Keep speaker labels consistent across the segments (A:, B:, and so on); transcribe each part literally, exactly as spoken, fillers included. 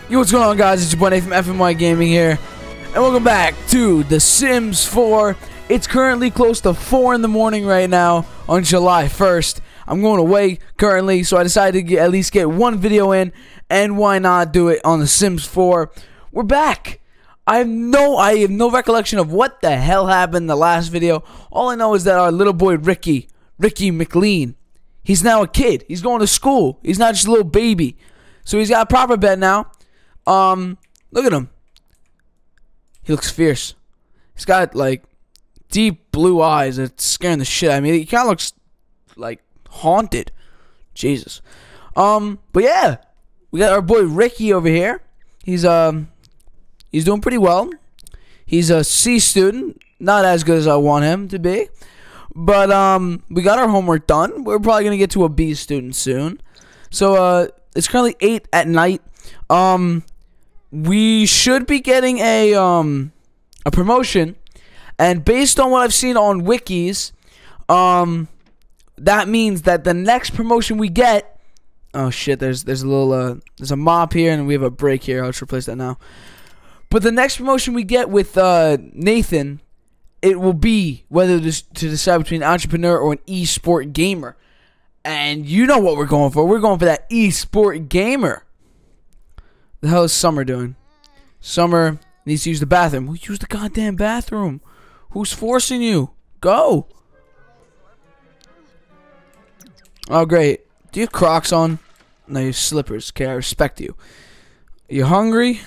A: Yo, what's going on, guys? It's your boy Nathan from F M Y Gaming here, and welcome back to The Sims four. It's currently close to four in the morning right now on July first. I'm going away currently, so I decided to get, at least get one video in, and why not do it on The Sims four? We're back. I have no, I have no recollection of what the hell happened in the last video. All I know is that our little boy Rickky, Rickky McLean, he's now a kid. He's going to school. He's not just a little baby. So he's got a proper bed now. Um, look at him. He looks fierce. He's got, like, deep blue eyes. It's scaring the shit out of me. He kind of looks, like, haunted. Jesus. Um, but yeah. We got our boy Rickky over here. He's, um, he's doing pretty well. He's a C student. Not as good as I want him to be. But, um, we got our homework done. We're probably going to get to a B student soon. So, uh, it's currently eight at night. Um... We should be getting a um a promotion, and based on what I've seen on wikis, um that means that the next promotion we get, oh shit, there's there's a little uh there's a mop here and we have a break here. I'll just replace that now. But the next promotion we get with uh Nathan, it will be whether to, to decide between an entrepreneur or an esport gamer, and you know what we're going for. We're going for that esport gamer. The hell is Summer doing? Summer needs to use the bathroom. Well, use the goddamn bathroom. Who's forcing you? Go. Oh, great. Do you have Crocs on? No, you have slippers. Okay, I respect you. You hungry?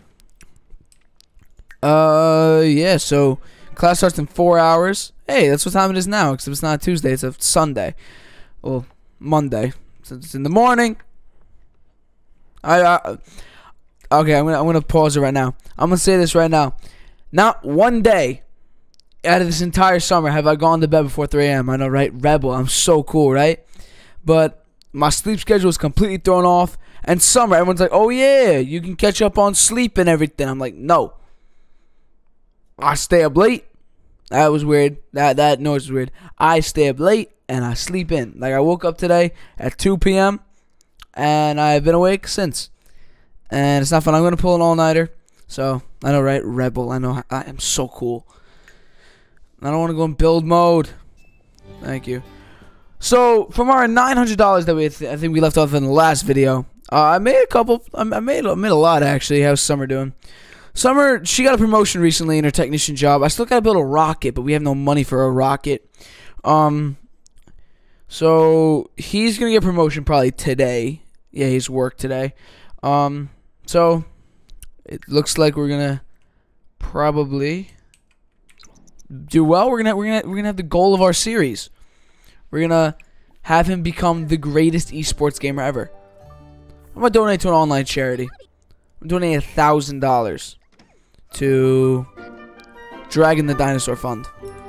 A: Uh, yeah, so class starts in four hours. Hey, that's what time it is now, except it's not Tuesday. It's a Sunday. Well, Monday. So it's in the morning. I... I Okay, I'm gonna I'm gonna pause it right now. I'm gonna say this right now. Not one day out of this entire summer have I gone to bed before three A M I know, right? Rebel. I'm so cool, right? But my sleep schedule is completely thrown off. And summer, everyone's like, "Oh yeah, you can catch up on sleep and everything." I'm like, "No, I stay up late." That was weird. That that noise was weird. I stay up late and I sleep in. Like I woke up today at two P M and I've been awake since. And it's not fun. I'm going to pull an all-nighter. So, I know, right? Rebel. I know. I am so cool. I don't want to go in build mode. Thank you. So, from our nine hundred dollars that we th I think we left off in the last video, uh, I made a couple. I made, I made a lot, actually. How's Summer doing? Summer, she got a promotion recently in her technician job. I still got to build a rocket, but we have no money for a rocket. Um, So, he's going to get a promotion probably today. Yeah, he's worked today. Um... So, it looks like we're gonna probably do well. We're gonna we're gonna we're gonna have the goal of our series. We're gonna have him become the greatest esports gamer ever. I'm gonna donate to an online charity. I'm donating a thousand dollars to Dragon the Dinosaur Fund.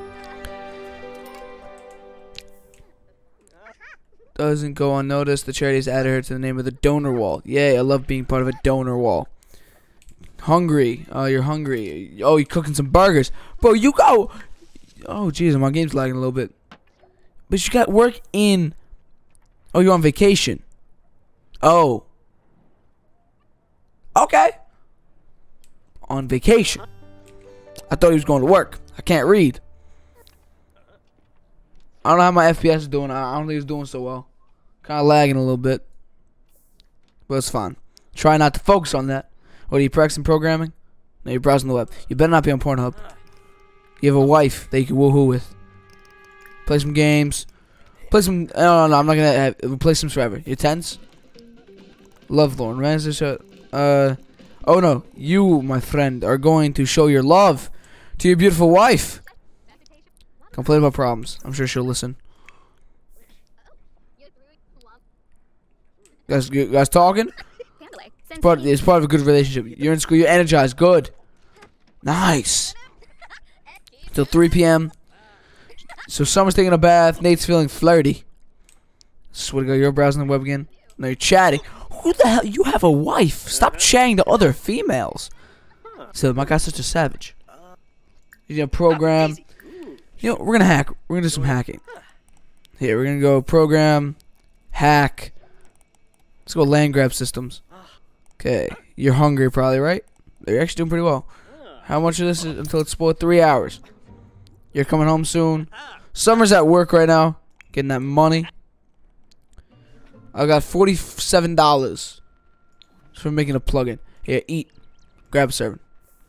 A: Doesn't go unnoticed. The charity's added her to the name of the donor wall. Yay, I love being part of a donor wall. Hungry. Oh, you're hungry. Oh, you're cooking some burgers. Bro, you go. Oh, jeez, my game's lagging a little bit. But you got work in. Oh, you're on vacation. Oh. Okay. On vacation. I thought he was going to work. I can't read. I don't know how my F P S is doing. I don't think it's doing so well. Kind of lagging a little bit. But it's fine. Try not to focus on that. What, are you practicing programming? No, you're browsing the web. You better not be on Pornhub. You have a wife that you can woohoo with. Play some games. Play some... No, no, no. I'm not going to... Play Sims forever. You're tense? Lovelorn. Man, is this a... Uh... Oh, no. You, my friend, are going to show your love to your beautiful wife. Complain about problems. I'm sure she'll listen. Guys, you guys talking? It's part, it's part of a good relationship. You're in school. You're energized. Good. Nice. Till three P M So Summer's taking a bath. Nate's feeling flirty. Swear to God, you're browsing the web again. No, you're chatting. Who the hell? You have a wife. Stop chatting to other females. So my guy's such a savage. He's gonna program. You know, we're gonna hack. We're gonna do some hacking. Here, we're gonna go program, hack. Let's go land grab systems. Okay, you're hungry probably, right? You're actually doing pretty well. How much of this is until it's spoiled? Three hours. You're coming home soon. Summer's at work right now, getting that money. I got forty-seven dollars for making a plugin. Here, eat. Grab a serving.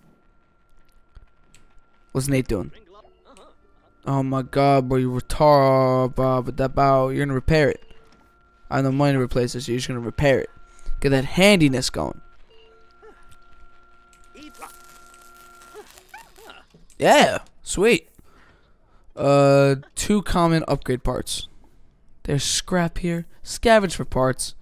A: What's Nate doing? Oh my god, bro, you retard, bro. But that bow, you're gonna repair it. I have no money to replace this, so you're just gonna repair it. Get that handiness going. Yeah, sweet. Uh, two common upgrade parts. There's scrap here. Scavenge for parts.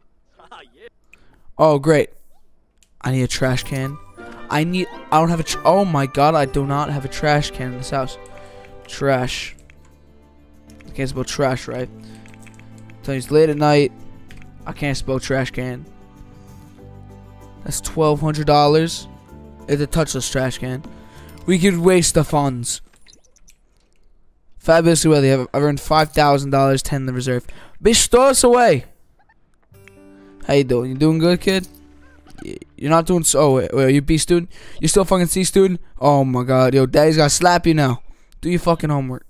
A: Oh, great. I need a trash can. I need. I don't have a. Tr oh my god, I do not have a trash can in this house. Trash. I can't spell trash right. So it's late at night. I can't spell trash can. That's twelve hundred dollars. It's a touchless trash can. We could waste the funds. Fabulously well. They have. I've earned five thousand dollars. Ten in the reserve. Bitch, throw us away. How you doing? You doing good, kid? You're not doing so. Oh, wait, wait, are you B student? You still fucking C student? Oh my god, yo, daddy's gotta slap you now. Do your fucking homework.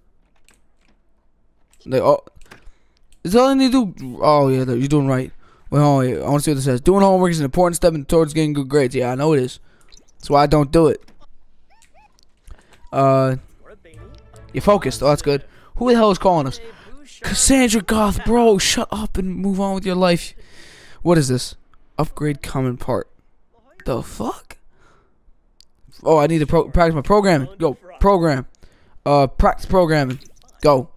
A: Like, oh, is that all you need to do? Oh yeah, you're doing right. Well, oh, yeah, I want to see what this says. Doing homework is an important step towards getting good grades. Yeah, I know it is. That's why I don't do it. Uh, you're focused. Oh, that's good. Who the hell is calling us? Cassandra Goth, bro. Shut up and move on with your life. What is this? Upgrade common part. The fuck? Oh, I need to pro practice my programming. Go, program. Uh, practice programming. Go.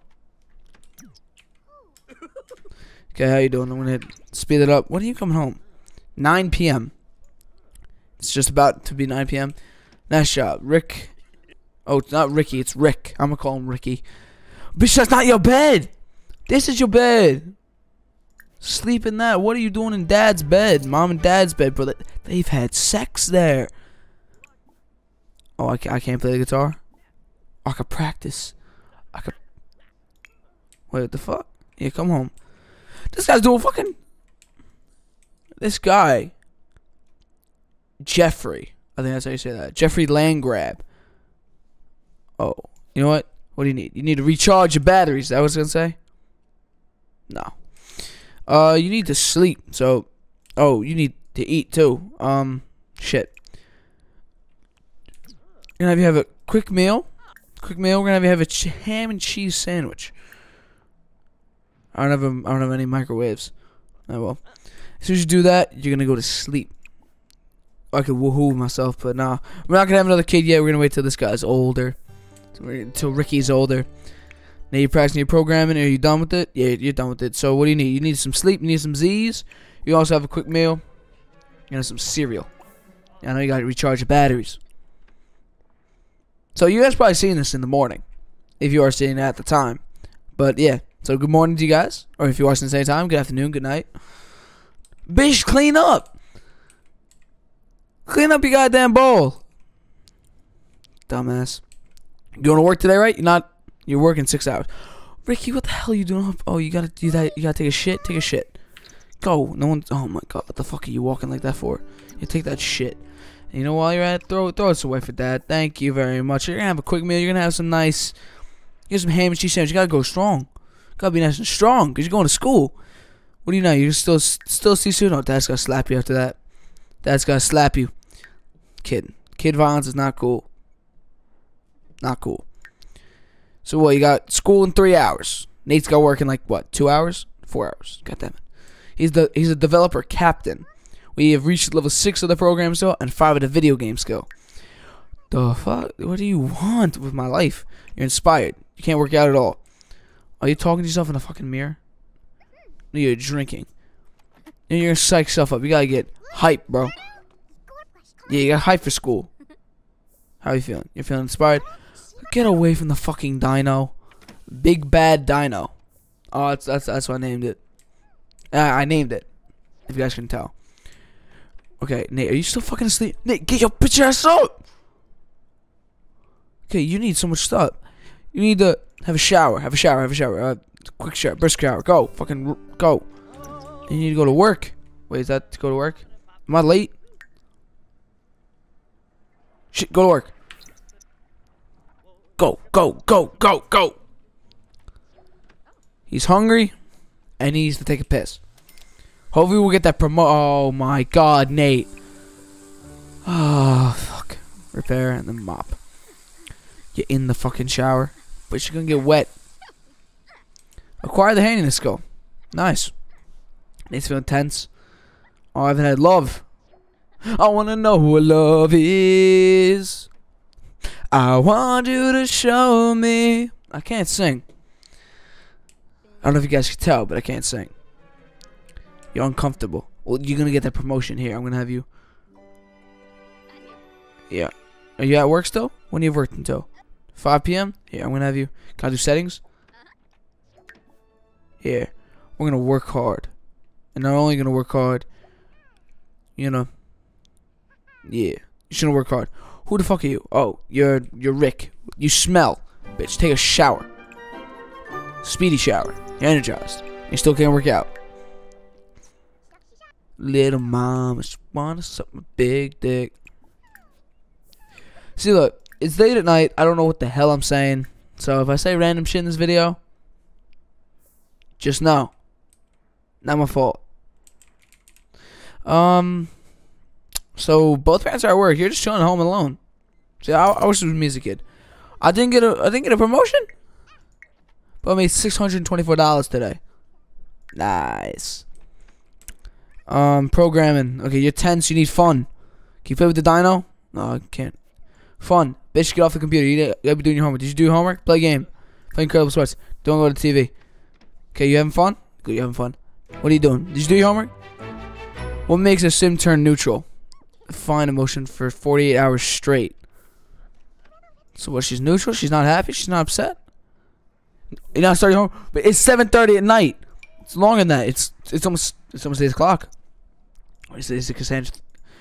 A: Okay, how you doing? I'm gonna hit speed it up. When are you coming home? nine P M It's just about to be nine P M Nice job, Rick. Oh, it's not Ricky. It's Rick. I'm gonna call him Ricky. Bitch, that's not your bed. This is your bed. Sleep in that. What are you doing in dad's bed? Mom and dad's bed, bro. They've had sex there. Oh, I can't, I can't play the guitar. I could practice. I could. Wait, what the fuck? Yeah, come home. This guy's doing fucking. This guy. Jeffrey. I think that's how you say that. Jeffrey Landgrab. Oh, you know what? What do you need? You need to recharge your batteries. Is that what I was gonna say? No. Uh, you need to sleep. So, oh, you need to eat too. Um, shit. We're gonna have you have a quick meal. Quick meal. We're gonna have you have a ch ham and cheese sandwich. I don't have a, I don't have any microwaves. Oh well. As soon as you do that, you're gonna go to sleep. I could woohoo myself, but nah. We're not gonna have another kid yet. We're gonna wait till this guy's older. Until Ricky's older. Now you're practicing your programming. Are you done with it? Yeah, you're done with it. So what do you need? You need some sleep. You need some Z's. You also have a quick meal. You know, some cereal. I know you gotta recharge your batteries. So you guys probably seen this in the morning, if you are seeing it at the time. But yeah. So good morning to you guys, or if you're watching at the same time, good afternoon, good night. Bitch, clean up. Clean up your goddamn bowl. Dumbass. You going to work today, right? You're not. You're working six hours. Ricky, what the hell are you doing? Oh, you gotta do that. You gotta take a shit. Take a shit. Go. No one. Oh my god. What the fuck are you walking like that for? You take that shit. And you know, while you're at it, throw throw this away for dad. Thank you very much. You're gonna have a quick meal. You're gonna have some nice. You have some ham and cheese sandwich. You gotta go strong. Gotta be nice and strong, cause you're going to school. What do you know? You're still still see soon. Oh, dad's gonna slap you after that. Dad's gonna slap you. Kid. Kid violence is not cool. Not cool. So what? You got school in three hours. Nate's got work in like what? Two hours? Four hours. God damn it. He's the he's a developer captain. We have reached level six of the program skill and five of the video game skill. The fuck? What do you want with my life? You're inspired. You can't work out at all. Are you talking to yourself in a fucking mirror? No, you're drinking. And you're gonna psych yourself up. You gotta get hype, bro. Yeah, you got hype for school. How are you feeling? You're feeling inspired? Get away from the fucking dino. Big bad dino. Oh, that's that's that's what I named it. Uh, I named it. If you guys can tell. Okay, Nate, are you still fucking asleep? Nate, get your bitch ass up! Okay, you need so much stuff. You need to have a shower. Have a shower. Have a shower. Uh, quick shower. Brisk shower. Go. Fucking go. And you need to go to work. Wait, is that to go to work? Am I late? Shit, go to work. Go, go, go, go, go. He's hungry, and he needs to take a piss. Hopefully we'll get that promo- Oh my god, Nate. Oh, fuck. Repair and then mop. You're in the fucking shower, but you're gonna get wet. Acquire the handiness skill. Nice. Nate's feeling tense. Oh, I haven't had love. I wanna know what love is. I want you to show me. I can't sing. I don't know if you guys can tell, but I can't sing. You're uncomfortable. Well, you're gonna get that promotion here. I'm gonna have you. Yeah. Are you at work still? When do you have work until? five P M? Here, I'm gonna have you. Can I do settings? Here. We're gonna work hard. And not only gonna work hard, you know. Yeah. You shouldn't work hard. Who the fuck are you? Oh, you're you're Rick. You smell. Bitch, take a shower. Speedy shower. You're energized. You still can't work out. Little mama just wanna suck my big dick. See, look, it's late at night. I don't know what the hell I'm saying. So if I say random shit in this video, just know, not my fault. Um. So both parents are at work. You're just chilling at home alone. See, I, I wish it was me as a kid. I didn't get a I didn't get a promotion, but I made six hundred and twenty-four dollars today. Nice. Um, programming. Okay, you're tense. You need fun. Can you play with the dino? No, I can't. Fun. Bitch, get off the computer. You gotta be doing your homework. Did you do your homework? Play a game. Play Incredible Sports. Don't go to T V. Okay, you having fun? Good, you having fun. What are you doing? Did you do your homework? What makes a sim turn neutral? Fine emotion for forty-eight hours straight. So what? She's neutral. She's not happy. She's not upset. You're not starting home, but it's seven thirty at night. It's longer than that. It's it's almost it's almost eight o'clock. What is it? Cassandra?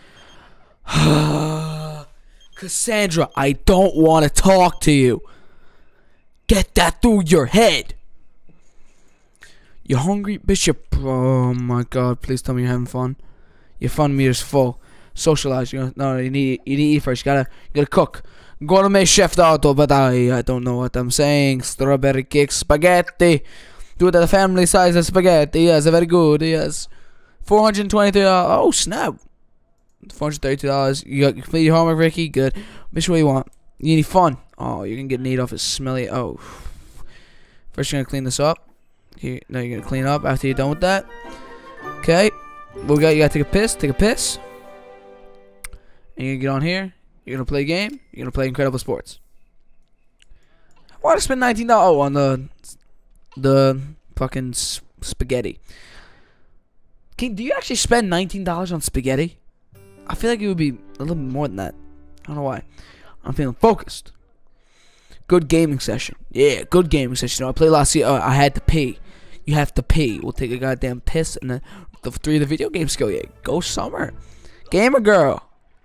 A: Cassandra, I don't want to talk to you. Get that through your head. You hungry, Bishop? Oh my God! Please tell me you're having fun. Your fun meter's full. Socialize. You know, no, you need you need to eat first. You gotta you gotta cook. Gourmet chef d'auto, but I I don't know what I'm saying. Strawberry cake spaghetti. Do it at a family size of spaghetti. Yes, very good. Yes, four hundred twenty-three dollars. Oh snap! Four hundred thirty-two dollars. You got you complete your homework, Ricky. Good. Which way you want? You need fun. Oh, you're gonna get Nate off his smelly. Oh. First, you're gonna clean this up. Okay, now you're gonna clean up after you're done with that. Okay. We got. You gotta take a piss. Take a piss. And you're gonna get on here. You're gonna play a game. You're gonna play Incredible Sports. Why did I spend nineteen dollars? Oh, on the the fucking spaghetti. Can do you actually spend nineteen dollars on spaghetti? I feel like it would be a little bit more than that. I don't know why. I'm feeling focused. Good gaming session. Yeah, good gaming session. You know, I played last year. Uh, I had to pee. You have to pee. We'll take a goddamn piss and then the three of the video game skill. Yeah, go summer. Gamer girl.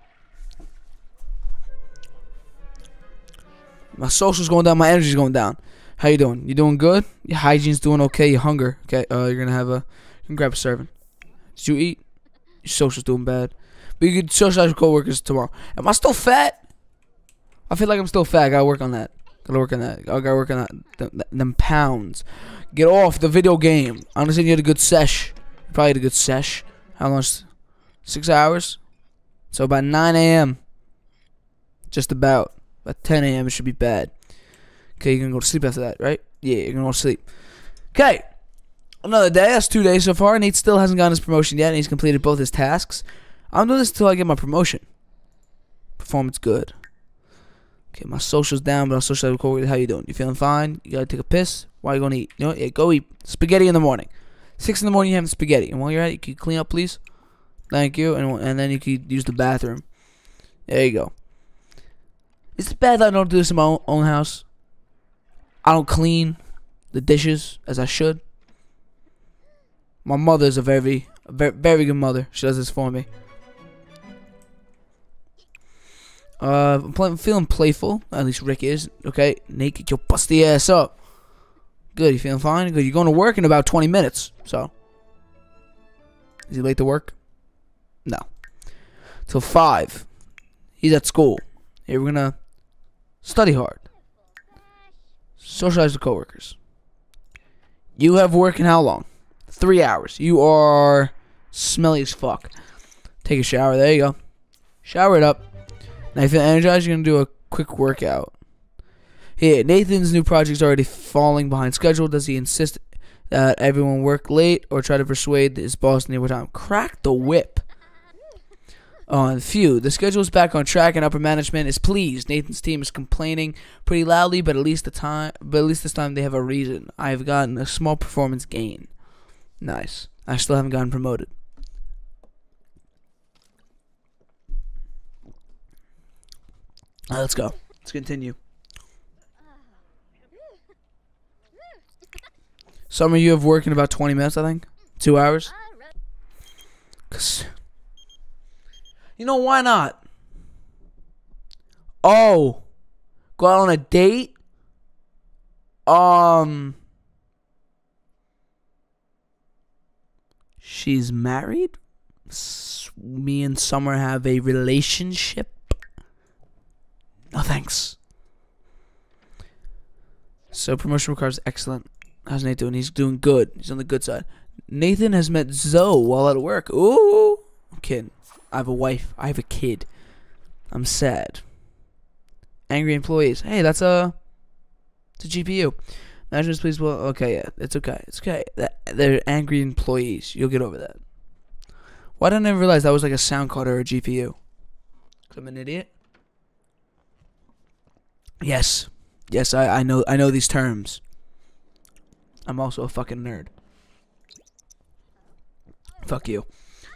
A: My social's going down. My energy's going down. How you doing? You doing good? Your hygiene's doing okay. Your hunger. Okay. Uh, you're gonna have a. You can grab a serving. Did you eat? Your social's doing bad. But you can socialize with coworkers tomorrow. Am I still fat? I feel like I'm still fat. I gotta work on that. Gotta work on that. I gotta work on that. Them, them pounds. Get off the video game. I understand you had a good sesh. You probably had a good sesh. How long? Six hours. So about nine A M Just about. At ten A M it should be bad. Okay, you're gonna go to sleep after that, right? Yeah, you're gonna go to sleep. Okay. Another day. That's two days so far. Nate still hasn't gotten his promotion yet, and he's completed both his tasks. I'm doing this until I get my promotion. Performance good. Okay, my social's down, but I'll socialize with coworkers. How you doing? You feeling fine? You gotta take a piss? Why are you gonna eat? You know what? Yeah, go eat spaghetti in the morning. Six in the morning, you have spaghetti. And while you're at it, you can clean up, please. Thank you. And and then you can use the bathroom. There you go. Is it bad that I don't do this in my own, own house? I don't clean the dishes as I should. My mother's a very, a very, very good mother. She does this for me. Uh, I'm play, feeling playful. At least Rick is. Okay, Nate, get your busty ass up. Good, you feeling fine? Good, you're going to work in about twenty minutes. So, is he late to work? No. till five. He's at school. Here we're gonna study hard. Socialize with coworkers. You have work in how long? Three hours. You are smelly as fuck. Take a shower. There you go. Shower it up. Now you feel energized, you're gonna do a quick workout. Here, Nathan's new project's already falling behind schedule. Does he insist that everyone work late or try to persuade his boss in overtime? Crack the whip. On few, the schedule is back on track and upper management is pleased. Nathan's team is complaining pretty loudly, but at least the time, but at least this time they have a reason. I have gotten a small performance gain. Nice. I still haven't gotten promoted. Alright, let's go. Let's continue. Some of you have work in about twenty minutes, I think. Two hours. Cause you know, why not? Oh, go out on a date? Um, she's married? S me and Summer have a relationship? No thanks. So promotion requires excellent. How's Nate doing? He's doing good. He's on the good side. Nathan has met Zoe while at work. Ooh, I'm kidding. I have a wife. I have a kid. I'm sad. Angry employees. Hey, that's a, it's a G P U. Managers, please. Well, okay, yeah, it's okay. It's okay. That, they're angry employees. You'll get over that. Why didn't I realize that was like a sound card or a G P U? Cause I'm an idiot. Yes, yes, I, I know, I know these terms. I'm also a fucking nerd. Fuck you.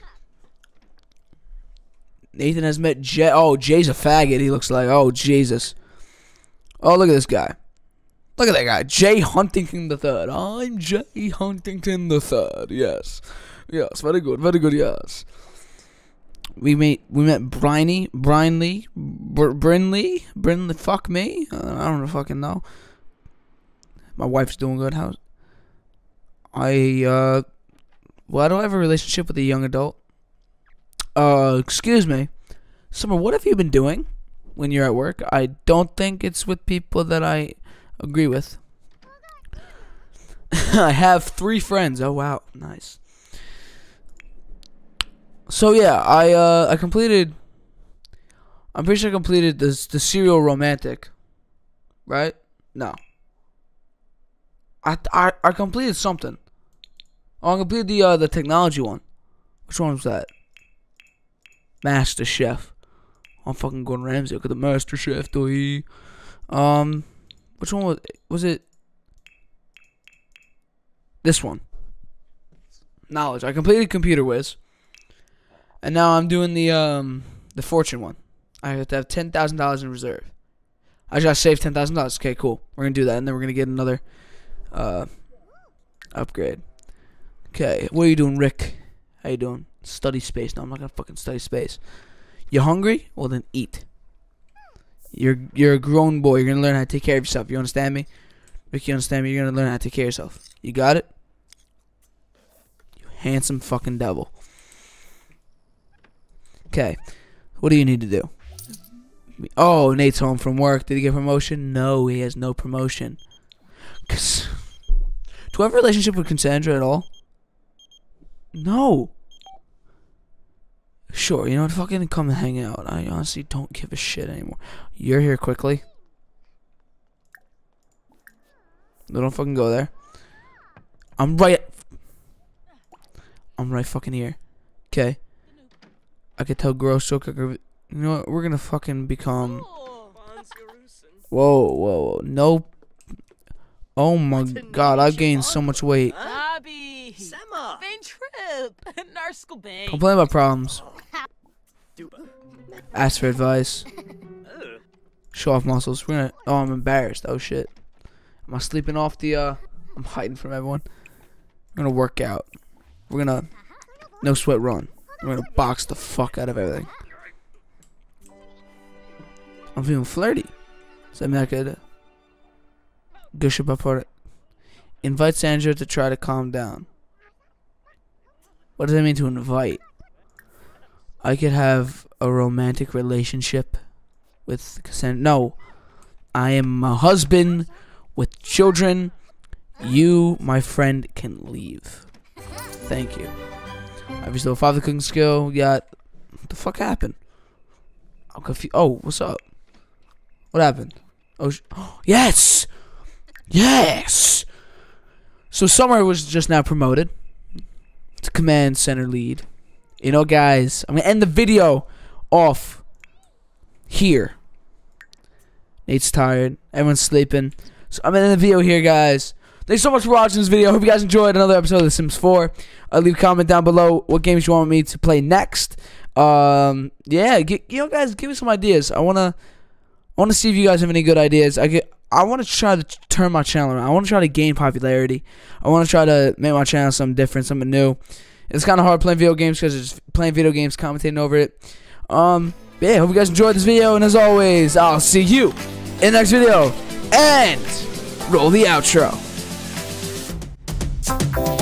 A: Nathan has met Jay. Oh, Jay's a faggot. He looks like. Oh, Jesus. Oh, look at this guy. Look at that guy. Jay Huntington the Third. I'm Jay Huntington the Third. Yes. Yes. Very good. Very good. Yes. We met. We met Briney. Brinley. Br Brinley. Brinley. Fuck me. Uh, I don't fucking know. My wife's doing good. How's? I. Uh. Why do I have a relationship with a young adult? Uh, excuse me. Summer, what have you been doing when you're at work? I don't think it's with people that I agree with. I have three friends. Oh, wow. Nice. So, yeah, I, uh, I completed, I'm pretty sure I completed this, the serial romantic. Right? No. I, I, I completed something. Oh, I completed the, uh, the technology one. Which one was that? Master Chef. I'm fucking Gordon Ramsay. Look at the Master Chef, boy. Um, which one was was it? This one. Knowledge. I completed Computer Whiz, and now I'm doing the um the Fortune one. I have to have ten thousand dollars in reserve. I just gotta save ten thousand dollars. Okay, cool. We're gonna do that, and then we're gonna get another uh upgrade. Okay, what are you doing, Rick? How you doing? Study space. No, I'm not gonna fucking study space. You hungry? Well then eat. You're you're a grown boy. You're gonna learn how to take care of yourself. You understand me? Rick, you understand me? You're gonna learn how to take care of yourself. You got it? You handsome fucking devil. Okay. What do you need to do? Oh, Nate's home from work. Did he get promotion? No, he has no promotion. Cause do I have a relationship with Cassandra at all? No. Sure, you know what? Fucking come and hang out. I honestly don't give a shit anymore. You're here quickly. No, don't fucking go there. I'm right. I'm right fucking here. Okay. I could tell gross joke. You know what? We're gonna fucking become. Whoa, whoa, whoa. No. Oh my god, I've gained so much weight. Complain about problems. Ask for advice. Show off muscles. We're gonna. Oh, I'm embarrassed. Oh shit. Am I sleeping off the? Uh, I'm hiding from everyone. We're gonna work out. We're gonna no sweat run. We're gonna box the fuck out of everything. I'm feeling flirty. Does that mean I could gush about for it? Invite Sandra to try to calm down. What does that mean to invite? I could have a romantic relationship with Cassandra. No, I am a husband with children. You, my friend, can leave. Thank you. Have you still a father cooking skill? Yeah. What the fuck happened? I'm confused. Oh, what's up? What happened? Oh, sh yes! Yes! So Summer was just now promoted to command center lead. You know, guys, I'm going to end the video off here. Nate's tired. Everyone's sleeping. So I'm going to end the video here, guys. Thanks so much for watching this video. I hope you guys enjoyed another episode of The Sims four. Uh, leave a comment down below what games you want me to play next. Um, yeah, get, you know, guys, give me some ideas. I wanna, I wanna see if you guys have any good ideas. I get, I want to try to turn my channel around. I want to try to gain popularity. I want to try to make my channel something different, something new. It's kind of hard playing video games because it's playing video games, commentating over it. Um, yeah, hope you guys enjoyed this video, and as always, I'll see you in the next video. And roll the outro.